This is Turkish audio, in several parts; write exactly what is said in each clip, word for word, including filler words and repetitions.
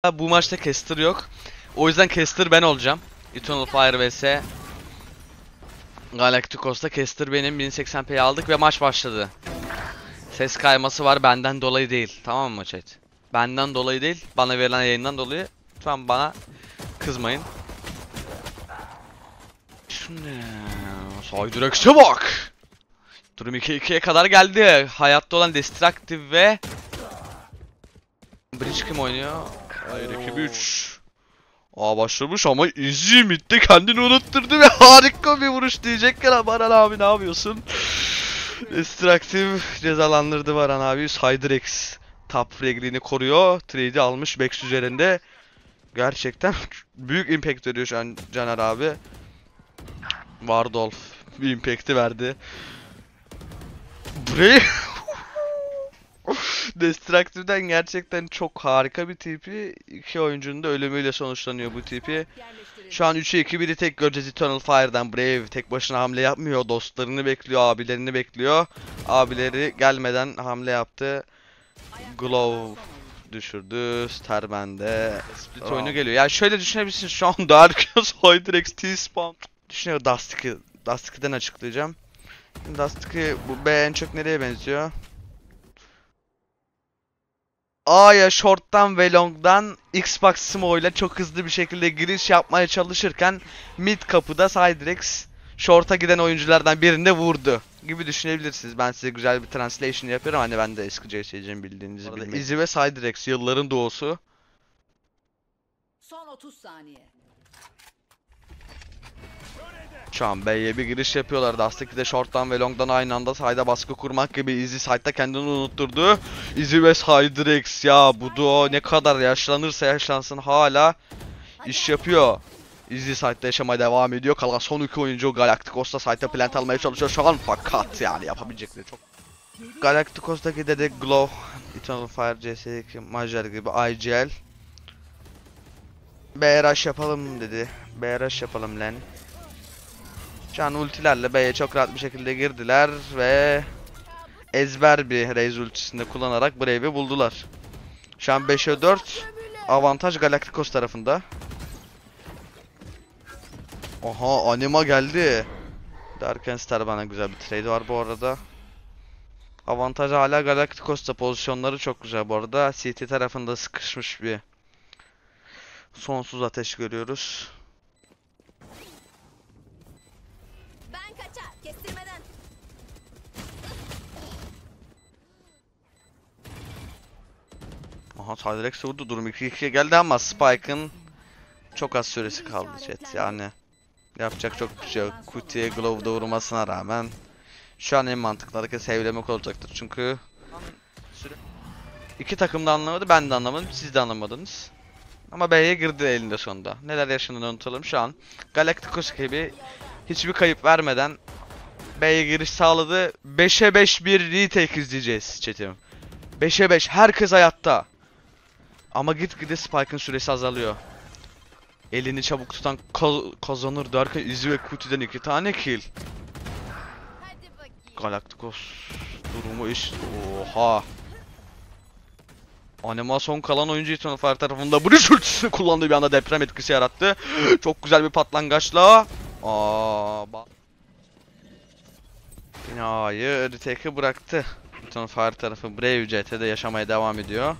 Bu maçta caster yok. O yüzden caster ben olacağım. Eternal Fire vs Galacticos'ta caster benim. bin seksen p'yi aldık ve maç başladı. Ses kayması var benden dolayı değil. Tamam mı chat? Benden dolayı değil. Bana verilen yayından dolayı. Lütfen bana kızmayın. Şimdi Cydrax'e bak. Durum iki ikiye kadar geldi. Hayatta olan Destructive ve Bridge kim oynuyor? Hayır iki üç. Aa başlamış ama Izzy midde kendini unutturdu ve harika bir vuruş diyecekken Baran abi ne yapıyorsun? Destructive cezalandırdı Baran abi. Cydrax top fraglini koruyor. Trade'i almış Bex üzerinde. Gerçekten büyük impact veriyor şu an Caner abi. Wardolph bir impact'i verdi. Brave Destructive'den gerçekten çok harika bir tipi. İki oyuncunun da ölümüyle sonuçlanıyor bu tipi. Şu an üçe iki biri tek göreceğiz Eternal Fire'dan. Brave tek başına hamle yapmıyor. Dostlarını bekliyor, abilerini bekliyor. Abileri gelmeden hamle yaptı. Glove düşürdü. Starman'de split oyunu geliyor. Yani şöyle düşünebilirsiniz şu an Darkus, Hydrex, T-Spawn. Düşünüyor Dusty'yi. Dusty'den açıklayacağım. Dusty bu B en çok nereye benziyor? A'ya short'tan ve long'dan Xbox Smo ile çok hızlı bir şekilde giriş yapmaya çalışırken mid kapıda Cydrax short'a giden oyunculardan birinde vurdu gibi düşünebilirsiniz. Ben size güzel bir translation yapıyorum. Hani ben de eski C S C'ciyim bildiğinizi bilmeyin. Izzy ve Cydrax yılların doğusu. Son otuz saniye. Şu an B'ye bir giriş yapıyorlar. Dusty de short'tan ve long'dan aynı anda side'a baskı kurmak gibi. Izzy side'da kendini unutturdu. Izzy ve Cydrax ya bu duo ne kadar yaşlanırsa yaşlansın hala iş yapıyor. Izzy side'da yaşamaya devam ediyor. Kalan son iki oyuncu Galacticos'ta side'da plant almaya çalışıyor şu an fakat yani yapabilecekleri çok. Galacticos'taki de de Glow, Eternal Fire, C S iki, Major gibi I G L. B rush yapalım dedi. B rush yapalım lan. Şu an ultilerle B'ye çok rahat bir şekilde girdiler ve ezber bir Raze ultisinde kullanarak Brave'i buldular. Şu an beşe dört avantaj Galacticos tarafında. Aha anima geldi. Derken Star bana güzel bir trade var bu arada. Avantaj hala Galacticos'ta, pozisyonları çok güzel bu arada. C T tarafında sıkışmış bir sonsuz ateş görüyoruz. Ben kaçar kestirmeden. Aha Cydrax vurdu, durum iki ikiye geldi ama Spike'ın çok az süresi kaldı chat yani. Yapacak çok bir şey yok. Kutuya Glove'da vurmasına rağmen şu an en mantıklı hareket save'lemek olacaktır çünkü iki takım da anlamadı, ben de anlamadım, siz de anlamadınız. Ama B'ye girdi elinde sonunda. Neler yaşandığını unutalım şu an. Galacticos gibi hiçbir kayıp vermeden B'ye giriş sağladı. beşe beş bir retake izleyeceğiz chatim. beşe beş herkes hayatta. Ama gitgide Spike'ın süresi azalıyor. Elini çabuk tutan kazanır derken Izzy ve Kuti'den iki tane kill. Galacticos durumu iş. Oha. Animasyon kalan oyuncu Eternal Fire tarafında Bridge ultisini kullandığı bir anda deprem etkisi yarattı. Çok güzel bir patlangaçla. Aa, binayı retake'ı bıraktı. Eternal Fire tarafı Brave C T'de yaşamaya devam ediyor.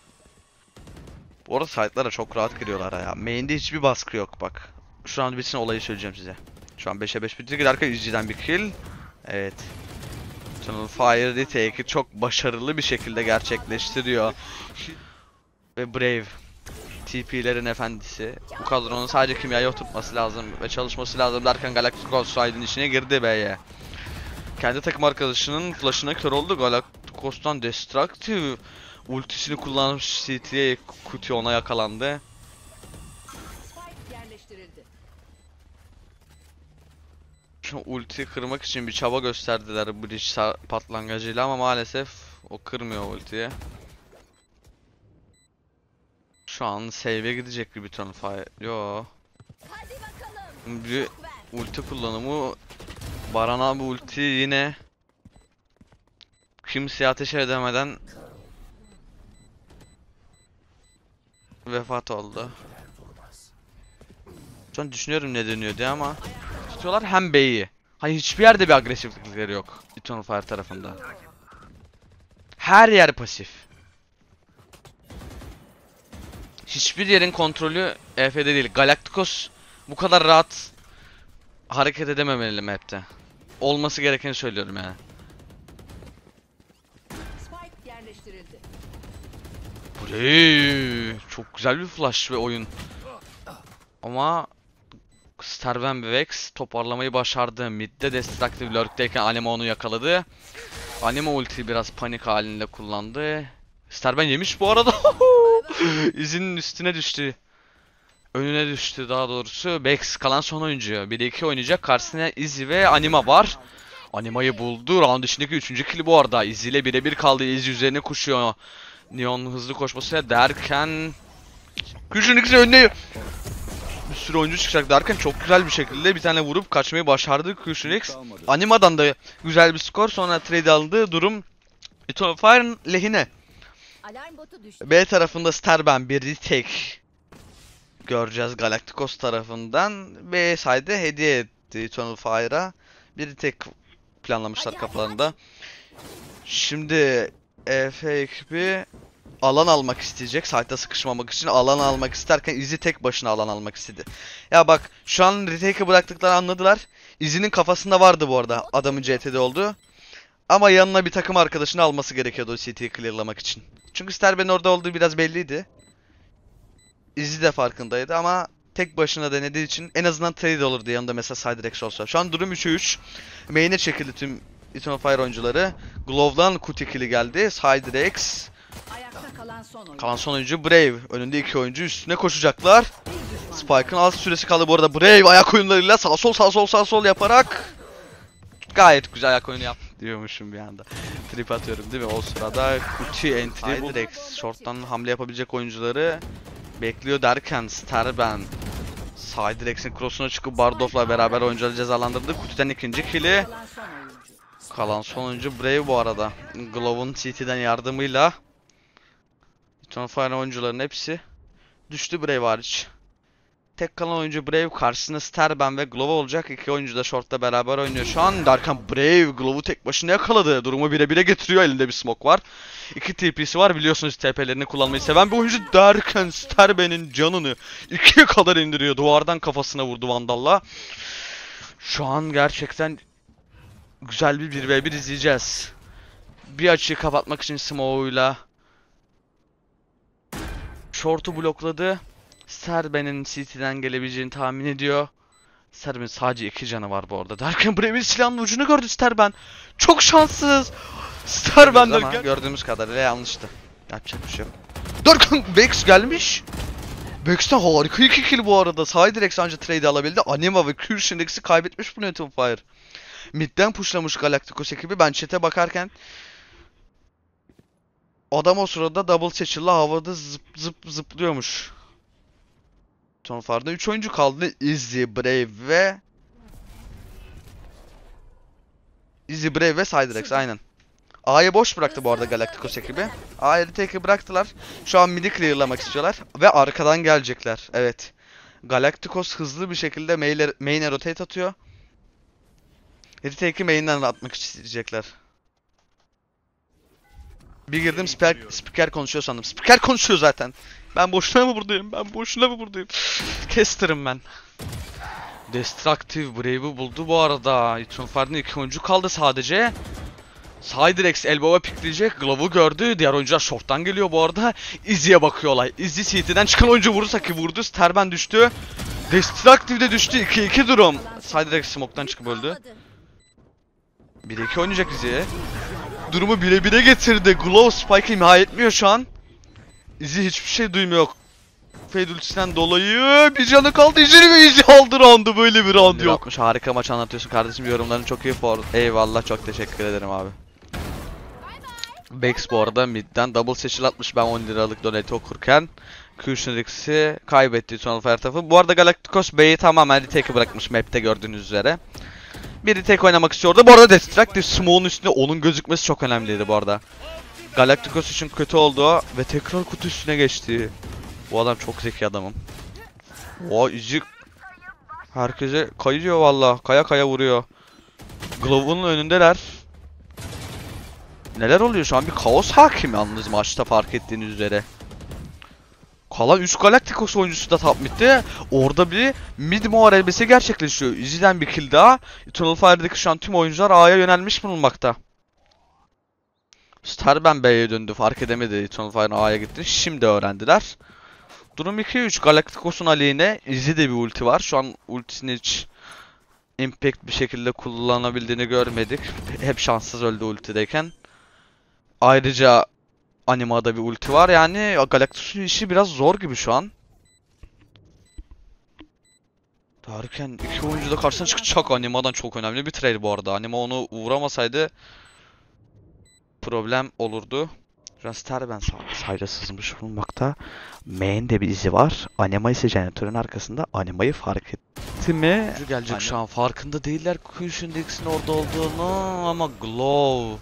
Bu arada site'lara çok rahat giriyorlar ya. Main'de hiçbir baskı yok bak. Şu an bitsin olayı söyleyeceğim size. Şu an beşe beş bitti. Giderken Izzy'den bir kill. Evet. Eternal Fire retake'i çok başarılı bir şekilde gerçekleştiriyor. Ve Brave T P'lerin efendisi. Bu kadronun sadece kimyaya oturtması lazım ve çalışması lazım derken Galacticos side'ın içine girdi B'ye. Kendi takım arkadaşının flash'ına kör oldu. Galacticos'tan Destructive ultisini kullanmış C T'ye, Kuti ona yakalandı. Şu ultiyi kırmak için bir çaba gösterdiler Bridge patlangacıyla ama maalesef o kırmıyor ultiyi. Şu an save'e gidecek bir Eternal Fire. Yo. Bir ulti kullanımı Baran abi ulti yine kimseye ateş edemeden vefat oldu. Şu an düşünüyorum ne dönüyor diye ama tutuyorlar hem B'yi. Hayır, hiçbir yerde bir agresiflikleri yok Eternal Fire tarafında. Her yer pasif. Hiçbir yerin kontrolü E F'de değil. Galacticos bu kadar rahat hareket edememeli map'te. Olması gerekeni söylüyorum yani. Spike yerleştirildi. Burayı çok güzel bir flash ve oyun. Ama Sterben ve Vex toparlamayı başardı. Mid'de Destructive Lurk'teyken Anima onu yakaladı. Anima ultiyi biraz panik halinde kullandı. Sterben yemiş bu arada. İzinin üstüne düştü. Önüne düştü daha doğrusu. Vex kalan son oyuncu. bir iki oynayacak. Karşısında Izzy ve Anima var. Anima'yı buldu. Round içindeki üçüncü kill bu arada. Izzy ile birebir kaldı. Izzy üzerine koşuyor. Neon hızlı koşmasıyla derken Güçlü ikisi önüne bir sürü oyuncu çıkacak derken çok güzel bir şekilde bir tane vurup kaçmayı başardı Kushunix. Anima'dan da güzel bir skor, sonra trade alındı. Durum Eternal Fire'ın lehine. Alarm botu düştü. B tarafında Sterben bir retake göreceğiz Galacticos tarafından. B side'e hediye etti Eternal Fire'a. Bir retake planlamışlar kafalarında. Şimdi E F ekibi alan almak isteyecek. Side'da sıkışmamak için alan almak isterken Izzy tek başına alan almak istedi. Ya bak, şu an retake'ı bıraktıklarını anladılar. Izzy'nin kafasında vardı bu arada adamın C T'de olduğu. Ama yanına bir takım arkadaşını alması gerekiyordu o C T'yi clearlamak için. Çünkü Sterben'in orada olduğu biraz belliydi. Izzy de farkındaydı ama tek başına denediği için en azından trade olurdu yanında mesela Siderex olsa. Şu an durum üçe üç. Main'e çekildi tüm Eternal Fire oyuncuları. Glove'dan Kuti kill'i geldi. Siderex. Ayakta kalan son oyuncu. Kalan son oyuncu Brave. Önünde iki oyuncu üstüne koşacaklar. Spike'ın az süresi kaldı bu arada. Brave ayak oyunlarıyla sağ sol sağ sol sağ sol yaparak gayet güzel ayak oyunu yaptı diyormuşum bir anda. Trip atıyorum değil mi? O sırada Kuti entry Siderex short'tan hamle yapabilecek oyuncuları bekliyor derken Sterben Siderex'in cross'una çıkıp Bardov'la beraber oyuncuları cezalandırdı. Kuti'den ikinci kill'i. Kalan son oyuncu. Kalan son oyuncu Brave bu arada. Glove'un C T'den yardımıyla Eternal Fire oyuncuların hepsi düştü Brave hariç. Tek kalan oyuncu Brave, karşısında Sterben ve Glove olacak. İki oyuncu da short'ta beraber oynuyor şu an. Derken Brave Glove'u tek başına yakaladı. Durumu bire bire getiriyor. Elinde bir smoke var. İki T P'si var. Biliyorsunuz T P'lerini kullanmayı seven bir oyuncu. Derken Sterben'in canını ikiye kadar indiriyor. Duvardan kafasına vurdu Vandal'la. Şu an gerçekten güzel bir bir ve bir izleyeceğiz. Bir açıyı kapatmak için smoke'uyla short'u blokladı. Sterben'in C T'den gelebileceğini tahmin ediyor. Sterben'in sadece iki canı var bu arada. Derken Brave'in silahının ucunu gördü Sterben. Çok şanssız. Sterben derken gördüğümüz kadarıyla yanlıştı. Yapacak bir şey yok. Derken Vex gelmiş. Vex'ten harika iki kill bu arada. Siderex anca trade alabildi. Anima ve Kushunix'i kaybetmiş bu Eternal Fire. Mid'den pushlamış Galacticos ekibi. Ben chat'e bakarken adam o sırada double satchel'la havada zıp zıp zıplıyormuş. Eternal Fire'da üç oyuncu kaldı. Izzy, Brave ve Izzy, Brave ve Siderex aynen. A'yı boş bıraktı bu arada Galacticos ekibi. A'yı retake'i bıraktılar. Şu an mid'i clearlamak istiyorlar ve arkadan gelecekler. Evet. Galacticos hızlı bir şekilde main'e, main'e rotate atıyor. Retake'i main'den atmak isteyecekler. Bir girdim spiker, spiker konuşuyor sandım. Spiker konuşuyor zaten. Ben boşuna mı buradayım? Ben boşuna mı buradayım? Caster'ım ben. Destructive Brave'ı buldu bu arada. Eternal Fire'ın iki oyuncu kaldı sadece. Siderex elbow'a pikleyecek. Glove'u gördü. Diğer oyuncular short'tan geliyor bu arada. Izzy'ye bakıyor olay. Izzy C T'den çıkan oyuncu vurursa ki vurdu. Sterben düştü. Destructive de düştü. iki iki durum. Siderex smoke'tan çıkıp öldü. bir iki oynayacak Izzy'ye. Durumu bire bire getirdi. Glove Spike'ı imha etmiyor şu an. Izzy hiçbir şey duymuyor. Fade ultisinden dolayı bir canı kaldı. Izzy ve Izzy aldı round'u. Böyle bir round yok. Harika maç anlatıyorsun kardeşim. Yorumların çok iyi for. Eyvallah, çok teşekkür ederim abi. Bex bu arada midden double satchel atmış ben on liralık donate okurken. Kushunix'i kaybetti Eternal Fire tarafı. Bu arada Galacticos B'yi tamamen retake'ı bırakmış map'te gördüğünüz üzere. Bir retake oynamak istiyordu. Bu arada Destructive Smoke'un üstünde onun gözükmesi çok önemliydi bu arada. Galacticos için kötü oldu ve tekrar kutu üstüne geçti. Bu adam çok zeki adamım. O izi herkese kayıyor valla. Kaya kaya vuruyor. Glove'un önündeler. Neler oluyor şu an? Bir kaos hakim yalnız maçta fark ettiğiniz üzere. Kalan üç Galacticos oyuncusu da top mid'de. Orada bir mid muharebesi gerçekleşiyor. Izzy'den bir kill daha. Eternal Fire'daki şu an tüm oyuncular A'ya yönelmiş bulunmakta. Starben B'ye döndü. Fark edemedi. Eternal Fire A'ya gitti. Şimdi öğrendiler. Durum iki üç. Galacticos'un aleyhine. Izzy'de bir ulti var. Şu an ultisini hiç impact bir şekilde kullanabildiğini görmedik. Hep şanssız öldü ultideyken. Ayrıca Anima'da bir ulti var. Yani Galactus'un işi biraz zor gibi şu an. Derken iki oyuncu da karşısına çıkacak. Anima'dan çok önemli bir trade bu arada. Anima onu vuramasaydı problem olurdu. Raster sayda sızmış bulunmakta. Main'de bir izi var. Anima ise jeneratörün arkasında. Anima'yı fark etti mi? Gelecek Anima. Şu an farkında değiller Kush'un Dix'in orada olduğunu ama Glow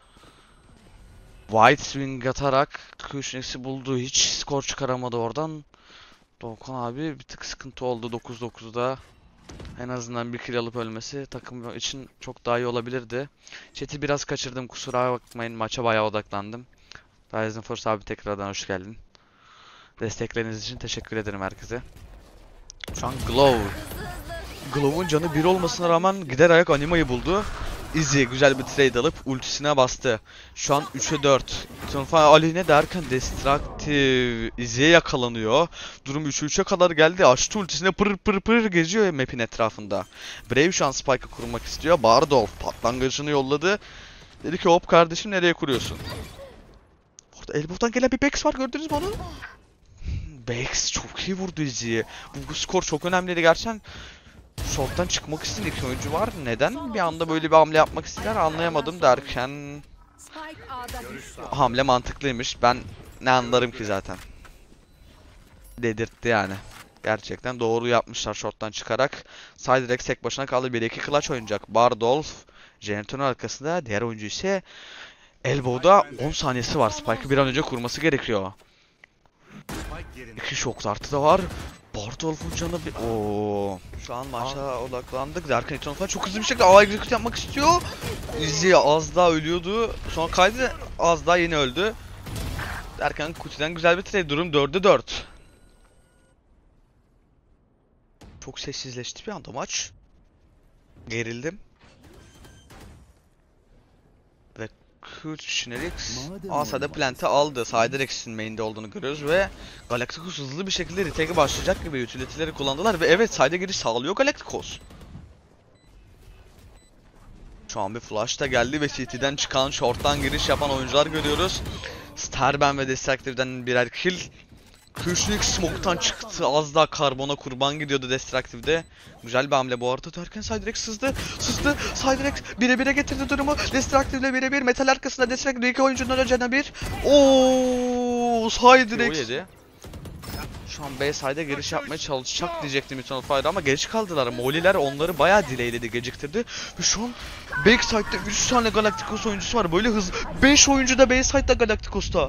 White Swing atarak Kush'un Dix'i buldu. Hiç skor çıkaramadı oradan. Doğukan abi bir tık sıkıntı oldu dokuz dokuzda. En azından bir kill alıp ölmesi takım için çok daha iyi olabilirdi. Chat'i biraz kaçırdım, kusura bakmayın, maça bayağı odaklandım. Ryzen Force abi tekrardan hoş geldin. Destekleriniz için teşekkür ederim herkese. Şu an Glow. Glow'un canı bir olmasına rağmen gider ayak Anima'yı buldu. Izzy güzel bir trade alıp ultisine bastı. Şu an üçe dört. Eternal aleyhine derken Destructive Izzy'ye yakalanıyor. Durum üçe üçe kadar geldi. Açtı ultisine pır pır pır geziyor map'in etrafında. Brave şu an Spike'ı kurmak istiyor. Bardolph patlangıcını yolladı. Dedi ki hop kardeşim nereye kuruyorsun? Orada elbow'dan gelen bir Bex var, gördünüz mü onu? Bex çok iyi vurdu Izzy'ye. Bu, bu skor çok önemliydi gerçekten. Short'tan çıkmak isteyen iki oyuncu var. Neden bir anda böyle bir hamle yapmak istediler anlayamadım derken hamle mantıklıymış. Ben ne anlarım ki zaten. Dedirtti yani. Gerçekten doğru yapmışlar short'tan çıkarak. Siderex tek başına kaldı. bir iki clutch oynayacak. Bardolph jeneratörün arkasında. Diğer oyuncu ise Elbow'da on saniyesi var. Spike'ı bir an önce kurması gerekiyor. İki şok dartı da var. Bardolph'un canı bir... Ooo. Şu an maça odaklandık. Derken Eternal falan çok hızlı bir şekilde A execute yapmak istiyor. Izzy az daha ölüyordu. Sonra kaydı, az daha yeni öldü. Derken Kuti'den güzel bir trade. Durum dörde dört. Çok sessizleşti bir anda maç. Gerildim. Ve Kutinelix Asa'da plant'i aldı. Siderex'in main'de olduğunu görüyoruz ve Galacticos hızlı bir şekilde retake'e başlayacak gibi utility'leri kullandılar ve evet side'e giriş sağlıyor Galacticos. Şu an bir flash da geldi ve C T'den çıkan, short'tan giriş yapan oyuncular görüyoruz. Starben ve Destructive'den birer kill. Kushnik smoke'tan çıktı. Az daha karbona kurban gidiyordu Destructive'de. Güzel bir hamle bu arada derken Siderex sızdı. Sızdı. Siderex bire bire getirdi durumu. Destructive'le bire bir. Metal arkasında Destructive iki oyuncunun önceden bir. Ooo Siderex. Şu an B side'e giriş yapmaya çalışacak diyecektim Eternal Fire ama geç kaldılar. Molly'ler onları bayağı delayledi, geciktirdi. Ve şu an backside'de üç tane Galacticos oyuncusu var. Böyle hızlı. beş oyuncu da B side'da Galacticos'ta.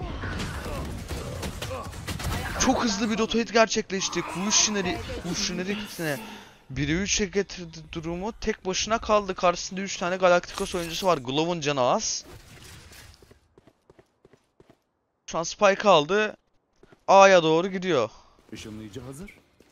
Çok hızlı bir rotate gerçekleşti. Kushner'i, Kushner'i bire üçe getirdi durumu. Tek başına kaldı. Karşısında üç tane Galacticos oyuncusu var. Glow'un canı az. Şu an Spike aldı. A'ya doğru gidiyor. Işınlayıcı hazır.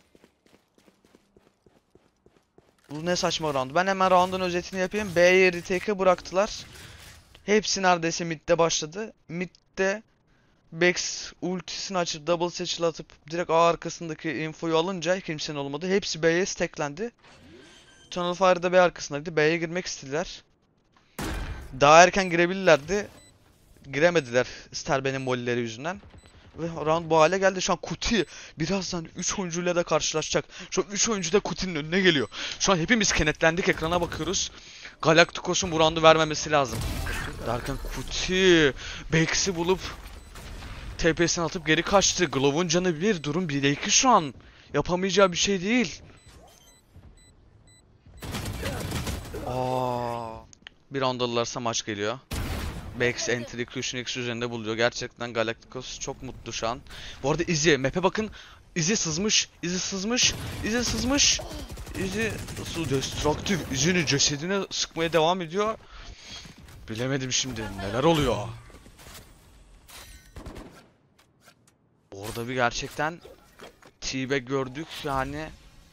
Bu ne saçma round. Ben hemen round'un özetini yapayım. B'ye retake'e bıraktılar. Hepsi neredeyse mid'de başladı. Mid'de Bex ultisini açıp double satchel atıp direkt A arkasındaki infoyu alınca kimsenin olmadı. Hepsi B'ye stacklendi. Eternal Fire da B arkasındaydı. B'ye girmek istediler. Daha erken girebilirlerdi. Giremediler Starben'in mollileri yüzünden. Ve round bu hale geldi. Şu an Kuti birazdan üç oyuncuyla da karşılaşacak. Şu an üç oyuncu da Kuti'nin önüne geliyor. Şu an hepimiz kenetlendik, ekrana bakıyoruz. Galacticos'un bu roundu vermemesi lazım. Derken Kuti Bex'i bulup T P'sini atıp geri kaçtı. Glow'un canı bir, durum bir'e iki şu an. Yapamayacağı bir şey değil. Aa, bir round alırlarsa maç geliyor. Bex Entry Cushion X üzerinde buluyor. Gerçekten Galacticos çok mutlu şu an. Bu arada Izzy, map'e bakın. Izzy sızmış, Izzy sızmış, Izzy sızmış. Izzy nasıl destruktif, Izzy'nin cesedine sıkmaya devam ediyor. Bilemedim şimdi neler oluyor. Orada bir gerçekten T-Bag gördük yani.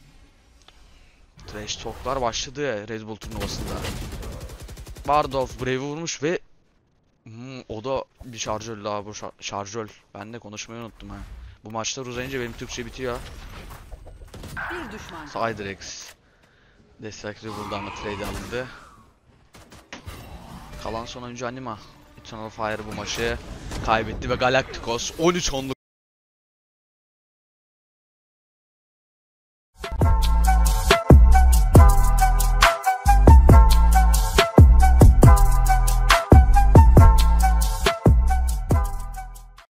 Trash talk'lar başladı ya Red Bull turnuvasında. Bardolph Brave'i vurmuş ve hmm, o da bir şarjöl daha bu şar şarjöl. Ben de konuşmayı unuttum ha. Bu maçlar uzayınca benim Türkçe bitiyor. Bir düşman. Cydrex. Destekli buldu ama trade alındı. Kalan son oyuncu Anima. Eternal Fire bu maçı kaybetti ve Galacticos on üç onluk